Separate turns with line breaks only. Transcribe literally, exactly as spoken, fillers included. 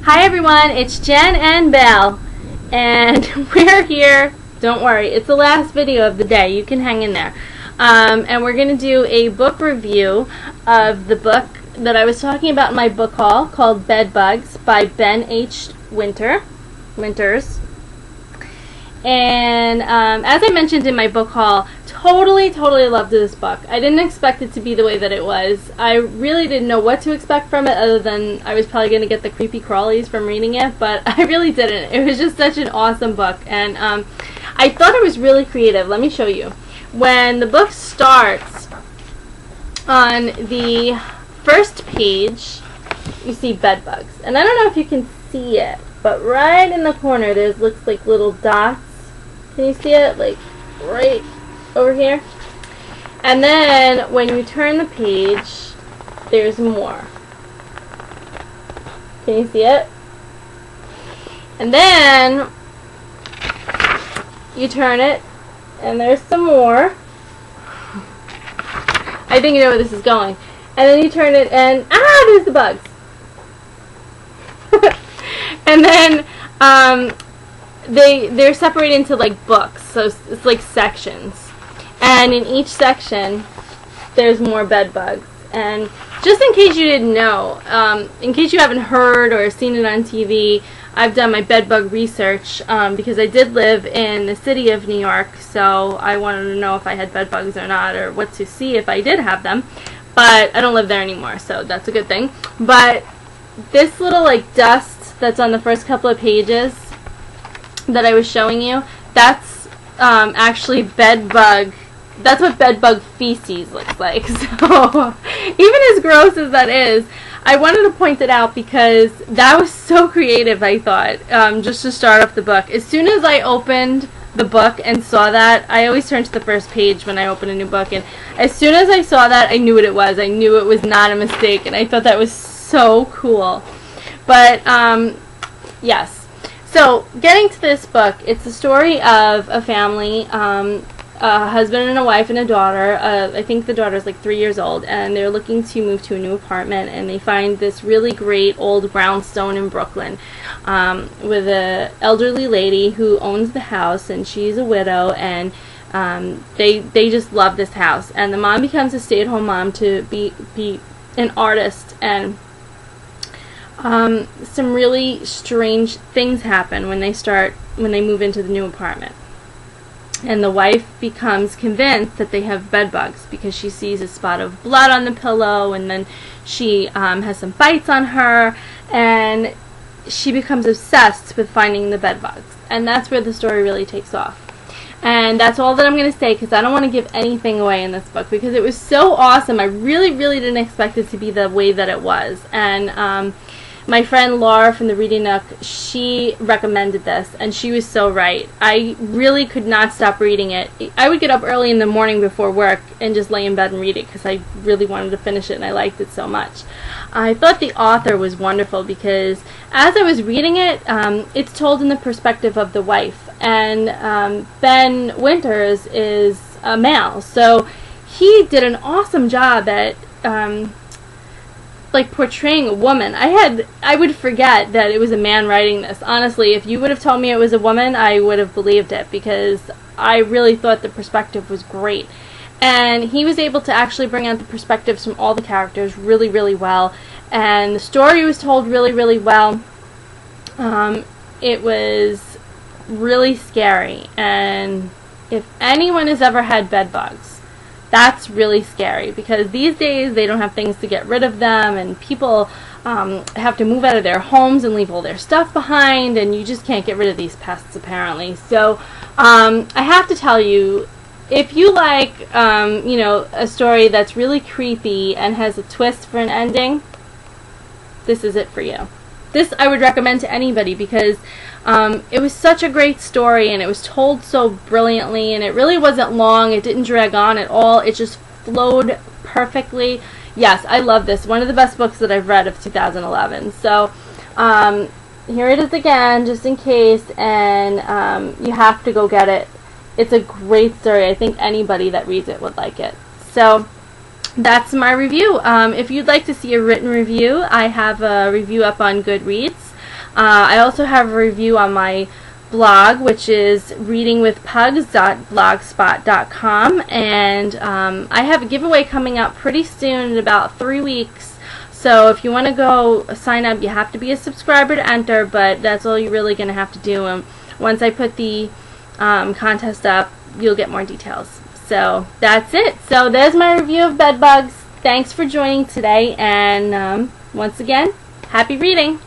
Hi everyone, it's Jen and Belle, and we're here. Don't worry, it's the last video of the day. You can hang in there. Um, and we're going to do a book review of the book that I was talking about in my book haul called Bedbugs by Ben H. Winter, Winters. And um, as I mentioned in my book haul, totally, totally loved this book. I didn't expect it to be the way that it was. I really didn't know what to expect from it other than I was probably going to get the creepy crawlies from reading it, but I really didn't. It was just such an awesome book, and um, I thought it was really creative. Let me show you. When the book starts, on the first page, you see bedbugs. And I don't know if you can see it, but right in the corner there's looks like little dots. Can you see it? Like right over here. And then when you turn the page, there's more. Can you see it? And then you turn it and there's some more. I think you know where this is going. And then you turn it and ah, there's the bugs. And then um, they they're separated into like books, so it's, it's like sections. And in each section, there's more bed bugs. And just in case you didn't know, um, in case you haven't heard or seen it on T V, I've done my bed bug research um, because I did live in the city of New York, so I wanted to know if I had bed bugs or not, or what to see if I did have them. But I don't live there anymore, so that's a good thing. But this little like dust that's on the first couple of pages that I was showing you, that's um, actually bed bug. That's what bed bug feces looks like. So even as gross as that is, I wanted to point it out because that was so creative, I thought, um, just to start off the book. As soon as I opened the book and saw that, I always turn to the first page when I open a new book, and as soon as I saw that, I knew what it was. I knew it was not a mistake, and I thought that was so cool. But, um, yes. So, getting to this book, it's the story of a family, um, a husband and a wife and a daughter. Uh, I think the daughter's like three years old, and they're looking to move to a new apartment, and they find this really great old brownstone in Brooklyn um, with an elderly lady who owns the house, and she's a widow, and um, they they just love this house. And the mom becomes a stay-at-home mom to be be an artist, and um, some really strange things happen when they start when they move into the new apartment. And the wife becomes convinced that they have bed bugs because she sees a spot of blood on the pillow, and then she um, has some bites on her, and she becomes obsessed with finding the bed bugs. And that's where the story really takes off. And that's all that I'm going to say, because I don't want to give anything away in this book, because it was so awesome. I really, really didn't expect it to be the way that it was. And um, my friend Laura from the Reading Nook, she recommended this, and she was so right. I really could not stop reading it. I would get up early in the morning before work and just lay in bed and read it because I really wanted to finish it and I liked it so much. I thought the author was wonderful because as I was reading it, um, it's told in the perspective of the wife, and um, Ben Winters is a male, so he did an awesome job at um, like portraying a woman. I had I would forget that it was a man writing this. Honestly, if you would have told me it was a woman, I would have believed it, because I really thought the perspective was great. And he was able to actually bring out the perspectives from all the characters really, really well. And the story was told really, really well. Um, it was really scary. And if anyone has ever had bed bugs, that's really scary, because these days they don't have things to get rid of them, and people um, have to move out of their homes and leave all their stuff behind, and you just can't get rid of these pests apparently. So um, I have to tell you, if you like um, you know, a story that's really creepy and has a twist for an ending, this is it for you. This I would recommend to anybody, because um, it was such a great story, and it was told so brilliantly, and it really wasn't long. It didn't drag on at all. It just flowed perfectly. Yes, I love this. One of the best books that I've read of two thousand eleven. So um, here it is again, just in case, and um, you have to go get it. It's a great story. I think anybody that reads it would like it. So that's my review. Um, if you'd like to see a written review, I have a review up on Goodreads. Uh, I also have a review on my blog, which is reading with pugs dot blogspot dot com, and um, I have a giveaway coming up pretty soon in about three weeks. So if you want to go sign up, you have to be a subscriber to enter, but that's all you're really going to have to do. And once I put the um, contest up, you'll get more details. So that's it. So there's my review of bedbugs. Thanks for joining today, and um, once again, happy reading!